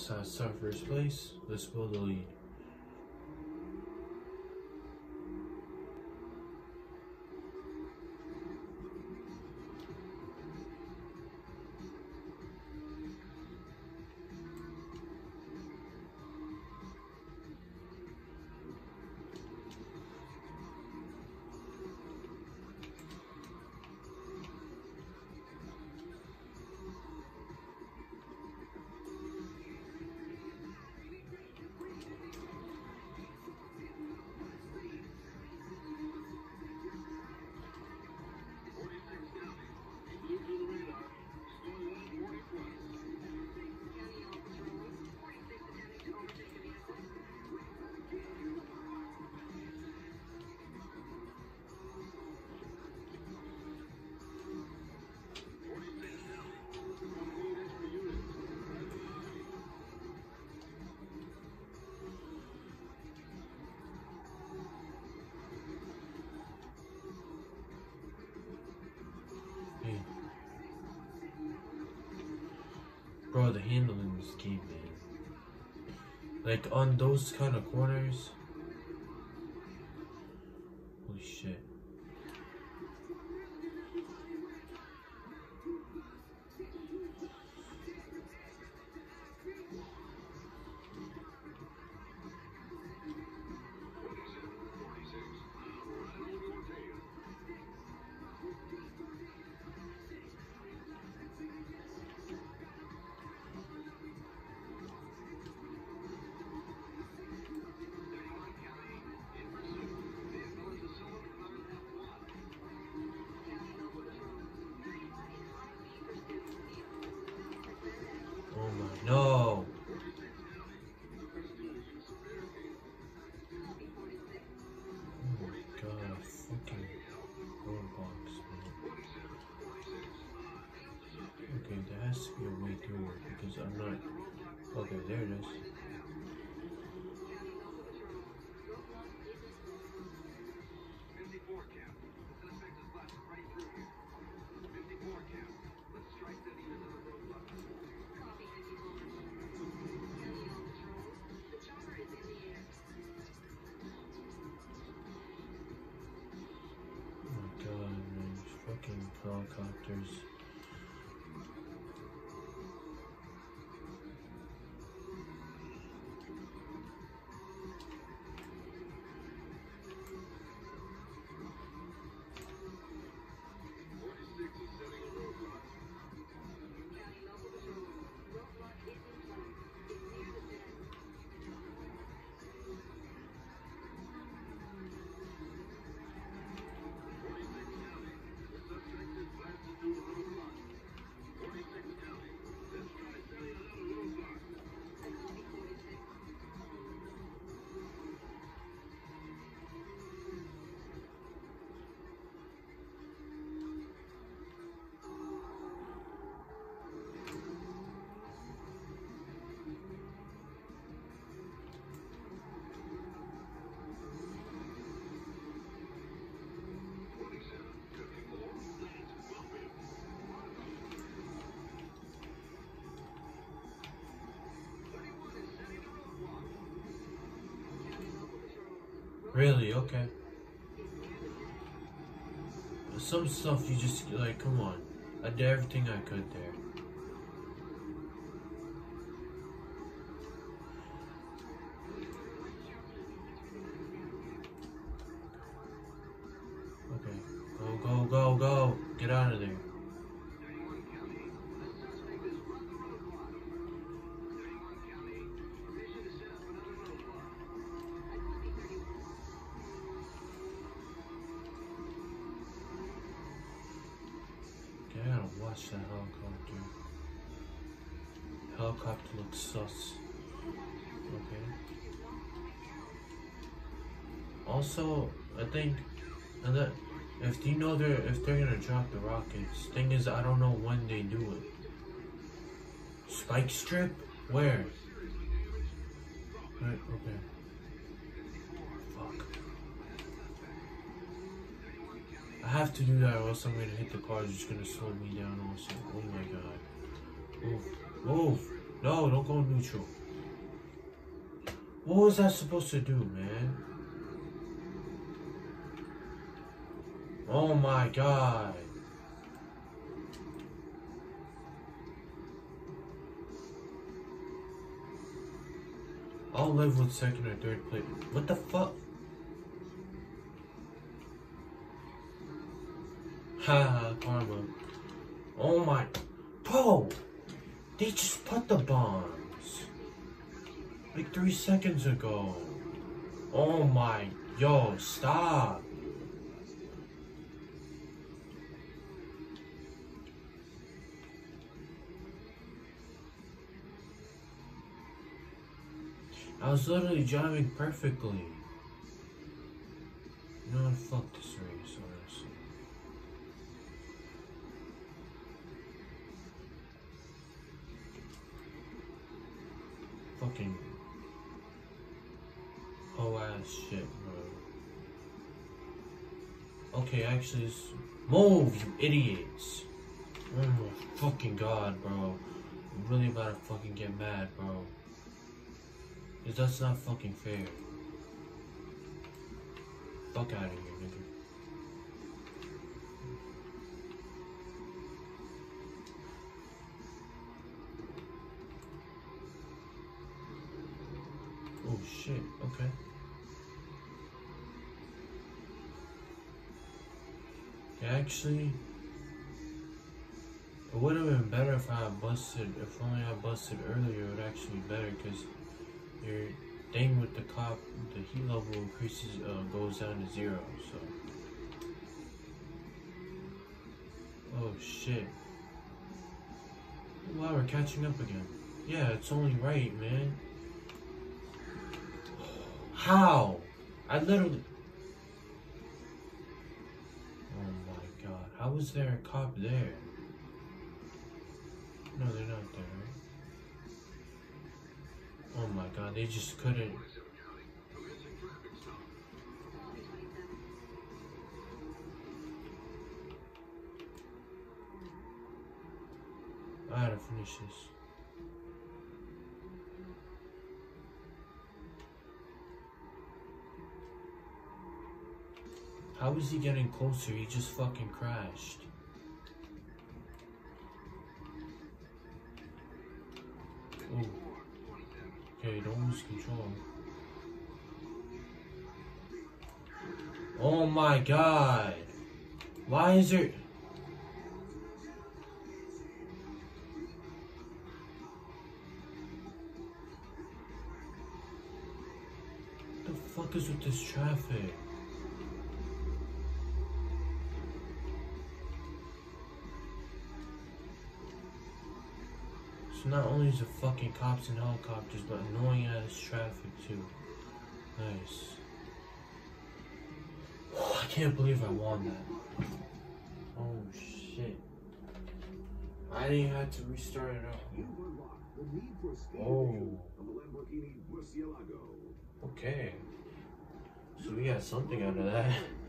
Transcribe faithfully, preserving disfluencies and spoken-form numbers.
Let's uh, start first place. Let's build the lead. Bro, the handling is key, man. Like on those kind of corners. Holy shit. Oh my, no! Oh my god, fucking roadblocks, man. Okay, there has to be a way through it because I'm not. Okay, there it is. Fucking helicopters. Really? Okay. Some stuff you just, like, come on. I did everything I could there. Okay. Go, go, go, go. Get out of there. I gotta watch that helicopter. Helicopter looks sus. Okay. Also, I think, and that if you know they're if they're gonna drop the rockets, thing is I don't know when they do it. Spike strip? Where? Right. Okay. Fuck. I have to do that or else I'm gonna hit the car. It's just gonna slow me down also. Oh my god. Move. Move. No, don't go neutral. What was that supposed to do, man? Oh my god. I'll live with second or third place. What the fuck? Haha, karma. Oh my. Bro! They just put the bombs. Like three seconds ago. Oh my. Yo, stop. I was literally driving perfectly. You know what? Fuck this race, honestly. Fucking whole ass shit, bro. Okay, actually, this... move, you idiots. Oh my fucking god, bro. I'm really about to fucking get mad, bro. Cause that's not fucking fair. Fuck out of here, nigga. Oh shit, okay. Actually, it would have been better if I had busted, if only I busted earlier, it would actually be better, because your thing with the cop, the heat level increases, uh, goes down to zero, so. Oh shit. Wow, we're catching up again. Yeah, it's only right, man. How? I literally... Oh my god, how was there a cop there? No, they're not there, right? Oh my god, they just couldn't. I gotta finish this. How is he getting closer? He just fucking crashed. Ooh. Okay, don't lose control. Oh my god. Why is there... What the fuck is with this traffic? So not only is the fucking cops and helicopters, but annoying ass traffic too. Nice. Oh, I can't believe I won that. Oh shit. I didn't have to restart it up. Oh. Okay. So we got something out of that.